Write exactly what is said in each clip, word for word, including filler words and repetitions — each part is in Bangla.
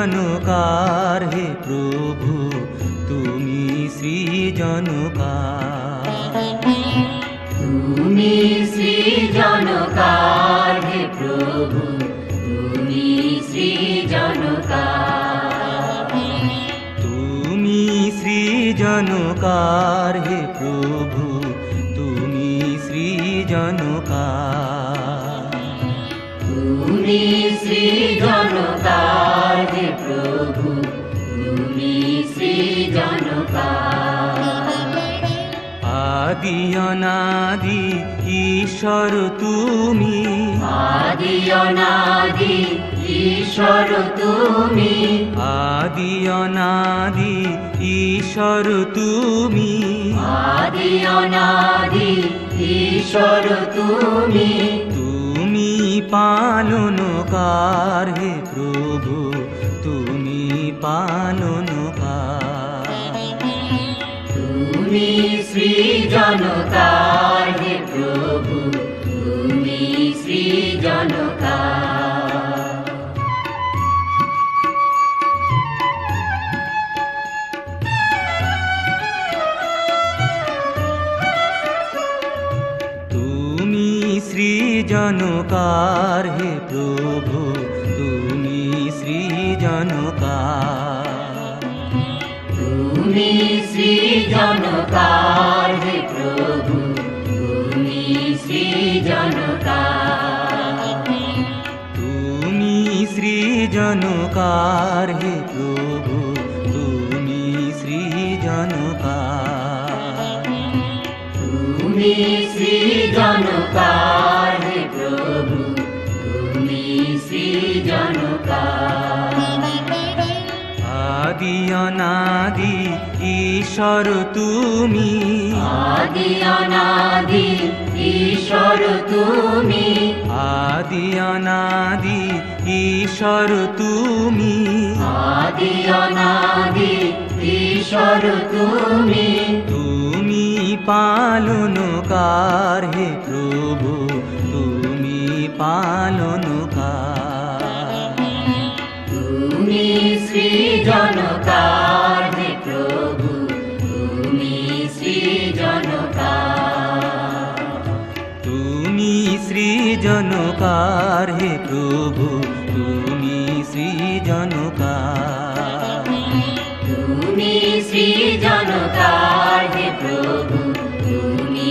সৃজনকার হে প্রভু তুমি সৃজনকার। তুমি সৃজনকার হে প্রভু তুমি সৃজনকার। তুমি সৃজনকার হে প্রভু তুমি সৃজনকার। তুমি সৃজনকার হে প্রভু তুমি সৃজনকার। আদি অনাদি ঈশ্বর তুমি, আদি অনাদি ঈশ্বর তুমি, আদি অনাদি ঈশ্বর তুমি, আদি অনাদি ঈশ্বর তুমি। তুমি পালনকার হে প্রভু তুমি পালনকার। তুমি সৃজনকার হে প্রভু তুমি সৃজনকার। তুমি সৃজনকার হে প্রভু তুমি সৃজনকার। তুমি সৃজনকার হে প্রভু তুমি সৃজনকার। তুমি সৃজনকার হে প্রভু তুমি সৃজনকার। তুমি সৃজনকার হে প্রভু তুমি সৃজনকার। আদি অনাদি ঈশ্বর তুমি, আদি অনাদি ঈশ্বর তুমি, আদি অনাদি ঈশ্বর তুমি, আদি অনাদি ঈশ্বর তুমি। তুমি পালনকার হে প্রভু তুমি পালনকার। তুমি সৃজনকার হে প্রভু তুমি সৃজনকার। তুমি সৃজনকার হে প্রভু তুমি সৃজনকার। তুমি সৃজনকার হে প্রভু তুমি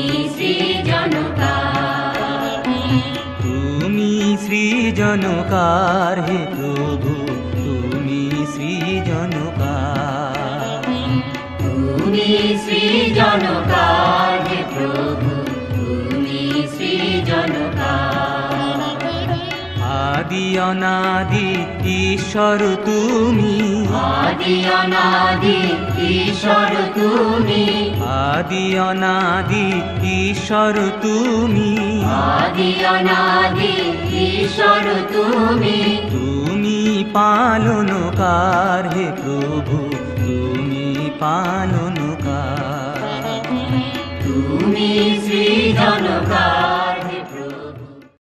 সৃজনকার। তুমি সৃজনকার হে প্রভু তুমি সৃজনকার। তুমি সৃজনকার হে প্রভু তুমি সৃজনকার। আদি অনাদি ঈশ্বর তুমি, আদি অনাদি ঈশ্বর তুমি, আদি অনাদি ঈশ্বর তুমি, আদি অনাদি ঈশ্বর তুমি। তুমি পালনকার হে প্রভু তুমি পালনকার। তুমি সৃজনকার